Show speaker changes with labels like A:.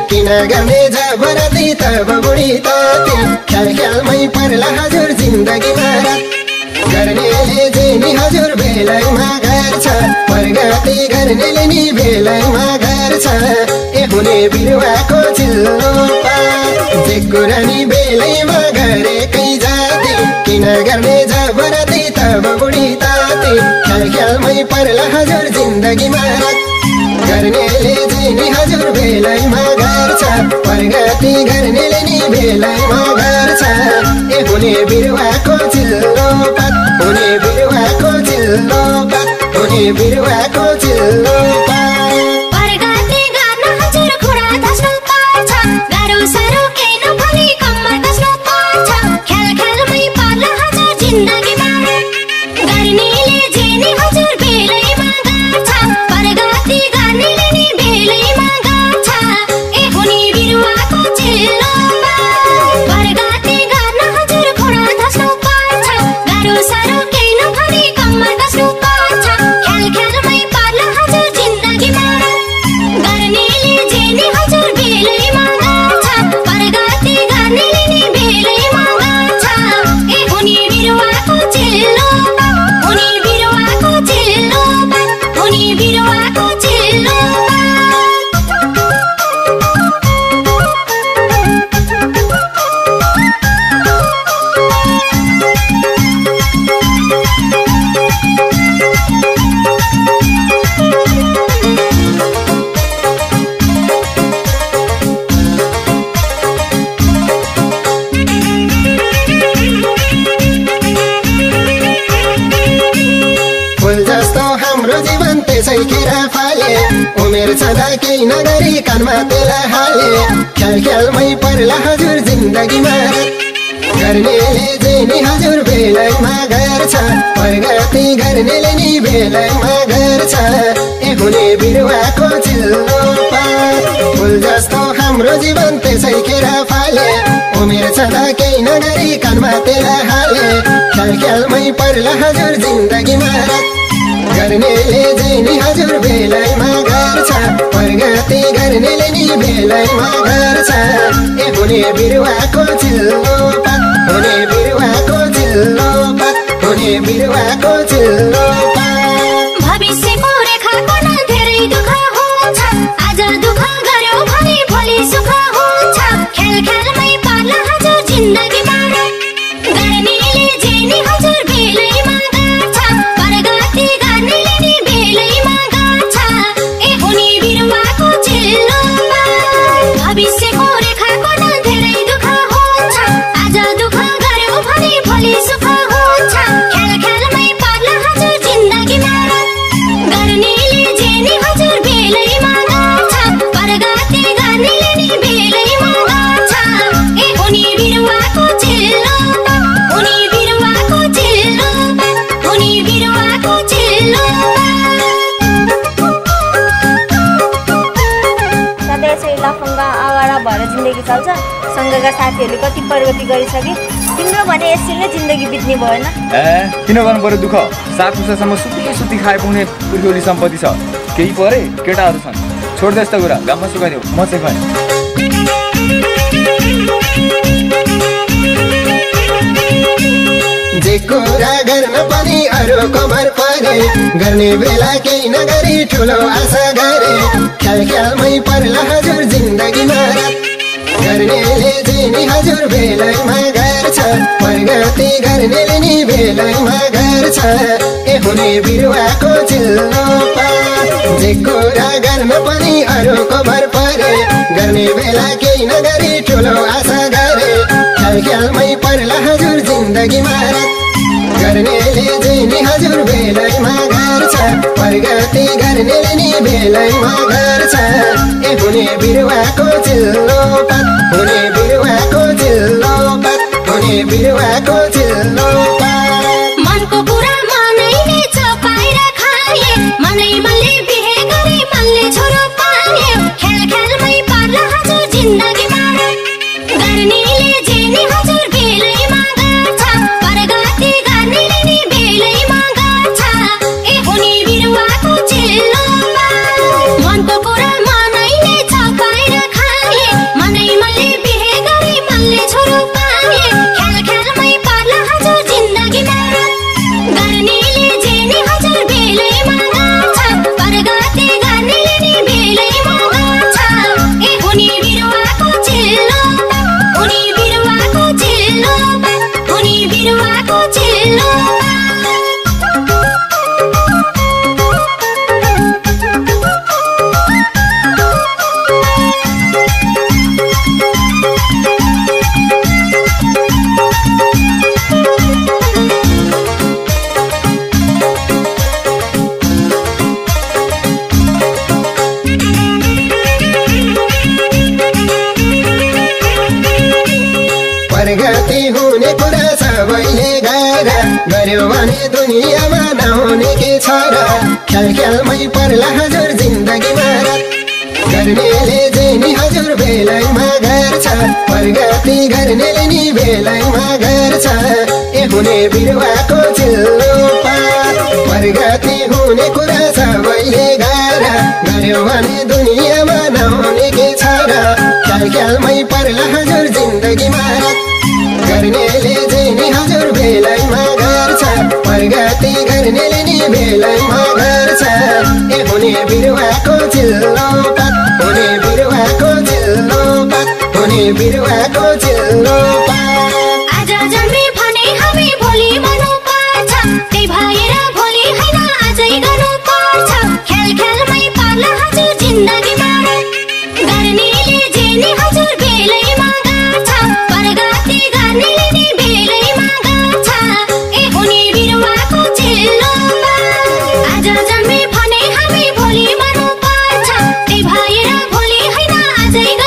A: किन गर्ने जबरती तब बुढी ताती ख्याल ख्यालमै पर्ला हजुर जिन्दगीमा गर्नेले जे नि हजुर बेलैमा गर्छ प्रगति गर्नेले नि बेलैमा गर्छ ए हुने बिरुवाको चिल्लो पात जे कुरा नि बेलैमा गरेकै जाति किन गर्ने जबरती तब बुढी ताती ख्याल ख्यालमै पर्ला हजुर जिन्दगीमा गर्नेले जे नि हजुर बेलैमा गर्छ प्रगति गर्नेले नि बेलैमा गर्छ ए हुने बिरुवाको चिल्लो पात हुने बिरुवाको चिल्लो पात हुने बिरुवाको चिल्लो पात
B: प्रगति गर्न हजुर खुडा धस्नु पर्छ गाह्रो साह्रो केही नभनी कम्मर कस्नु पर्छ ख्याल ख्यालमै पर्ला हजुर जिन्दगीमा गर्नेले जे नि हजुर बेलैमा गर्छ प्रगति गर्नेले नि बेलैमा गर्छ ए हुने बिरुवाको चिल्लो पात प्रगति गर्न हजुर खुडा धस्नु पर्छ गाह्रो साह्रो केही नभनी कम्मर कस्नु पर्छ ख्याल ख्यालमै पर्ला हजुर जिन्दगीमा गर्नेले जे नि हजुर बेलैमा गर्छ प्रगति गर्नेले नि बेलैमा गर्छ ए हुने बिरुवाको चिल्लो पात हुने बिरुवाको चिल्लो पात हुने बिरुवाको चिल्लो
A: फुल जस्तो हाम्रो जीवन त्यसै खेर फाले उमेर छँदा केही नगरी कानमा तेला हाले ख्याल ख्यालमै पर्ला हजुर जिन्दगीमा गर्नेले जे नि हजुर बेलैमा गर्छ प्रगति गर्नेले नि बेलैमा गर्छ ए हुने बिरुवाको चिल्लो पात फुल जस्तो हाम्रो जीवन त्यसै खेर फाले उमेर छँदा केही नगरी कानमा तेला हाले ख्याल ख्यालमै पर्ला हजुर जिन्दगीमा गर्नेले जे नि हजुर बेलैमा गर्छ प्रगति गर्नेले नि बेलैमा गर्छ ए हुने बिरुवाको चिल्लो पात हुने बिरुवाको चिल्लो पात हुने बिरुवाको चिल्लो पात
B: भविष्यको रेखाको न धेरै दुःख हुन्छ आज दुःख गर्यो भने भोलि सुख हुन्छ ख्याल ख्यालमै पर्ला हजुर जिन्दगीमा गर्नेले जे नि हजुर बेलैमा गर्छ प्रगति गर्नेले नि बेलैमा गर्छ ए हुने बिरुवाको चिल्लो पात भविष्यको रेखाको न धेरै दुःख हुन्छ आज दुःख गर्यो भने भोलि सुख हुन्छ ख्याल ख्यालमै पर्ला हजुर जिन्दगीमा गर्नेले जे नि हजुर बेलैमा गर्छ प्रगति गर्नेले नि बेलैमा गर्छ ए हुने बिरुवाको चिल्लो पात हुने बिरुवाको चिल्लो पात हुने बिरुवाको चिल्लो
C: सधैँ यसरी लफङ्गा आवारा भएर जिन्दगी चल्छ सँगका साथीहरूले कति प्रगति गरिसके तिम्रो भने यसरी नै जिन्दगी बित्ने भएन
D: किन गर्नु पर्यो दुःख सात वर्षसम्म सुती खाएको हुने पुर्खौली सम्पत्ति छ केही परे केटाहरू छन् छोड्दै यस्तो कुरा गाउँमा सुकाइदेऊ म चाहिँ खाएँ
A: जे कुरा गर्न पनि अरूको भर परे गर्ने बेला केही नगरी ठुलो आशा गरे ख्याल ख्यालमै पर्ला हजुर जिन्दगीमा गर्नेले जे नि हजुर बेलैमा गर्छ प्रगति गर्नेले नि बेलैमा गर्छ ए हुने बिरुवाको चिल्लो पात जे कुरा गर्न पनि अरूको भर परे गर्ने बेला केही नगरी ठुलो आशा गरे ख्याल ख्यालमै पर्ला हजुर जिन्दगीमा गर्नेले जे नि हजुर बेलैमा गर्छ प्रगति गर्नेले नि बेलैमा गर्छ ए हुने बिरुवाको चिल्लो पात हुने बिरुवाको चिल्लो पात हुने बिरुवाको चिल्लो पात
B: मनको कुरा मनैले चपाएर खाए मनै मनले बिहे गरे मनले छोरो पाए ख्याल ख्यालमै पर्ला हजुर जिन्दगीमा गर्नेले जे नि हजुर बेलैमा गर्छ प्रगति गर्नेले नि बेलैमा गर्छ ए हुने बिरुवाको चिल्लो पात मनको कुरा मनैले चपाएर खाए
A: सबैले गाएर गर्यो भने दुनियाँमा नहुने के छ र ख्याल ख्यालमै पर्ला हजुर जिन्दगीमा गर्नेले चाहिँ नि हजुर बेलैमा गर्छ प्रगति गर्नेले नि बेलैमा गर्छ ए हुने बिरुवाको चिल्लो पात प्रगति हुने कुरा सबैले गाएर गर्यो भने दुनियाँमा नहुने के छ र ख्याल ख्यालमै पर्ला हजुर जिन्दगीमा गर्नेले चाहिँ नि हजुर बेलैमा गर्छ प्रगति गर्नेले नि बेलैमा गर्छ ए हुने बिरुवाको चिल्लो पात हुने बिरुवाको चिल्लो पात हुने बिरुवाको चिल्लो पात
B: आज जन्मे भने हामी भोलि मर्नु पर्छ त्यही भएर भोलि होइन आजै गर्नु पर्छ ख्याल ख्यालमै पर्ला हजुर जिन्दगीमा गर्नेले जे नि हजुर बेलैमा गर्छ प्रगति गर्नेले नि बेलैमा गर्छ ए हुने बिरुवाको चिल्लो पात आज जन्मे भने हामी भोलि मर्नु पर्छ त्यही भएर भोलि होइन आजै